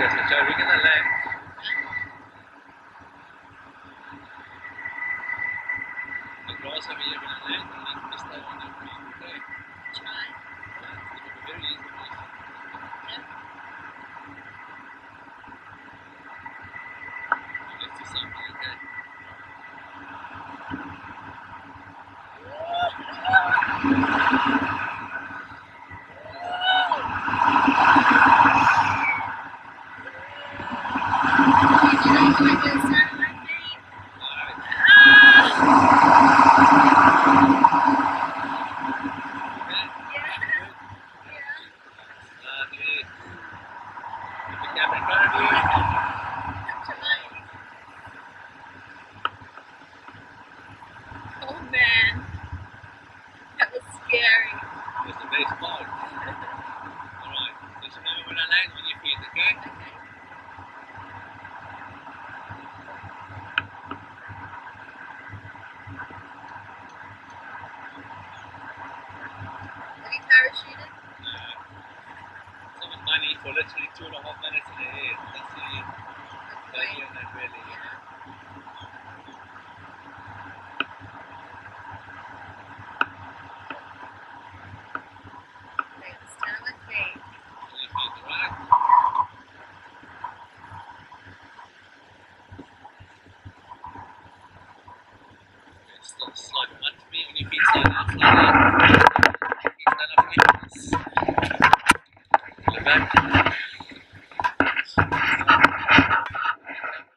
Okay, so Joe, we're gonna land. The grass over here, we're gonna land and then just stay on your feet, okay? Try. Yeah, it's gonna be very easy for you. Yep. Let's do something, okay? Oh man, that was scary. That's the best part. Alright, just remember when I land on your feet, okay? Okay. Have you parachuted? Some money for literally 2.5 minutes in the air. That's the idea of that really, you know. Okay, stand with me. On your feet, alright? Okay, still slide onto me on your feet, slide out, slide out. Feet stand up, please. To the back.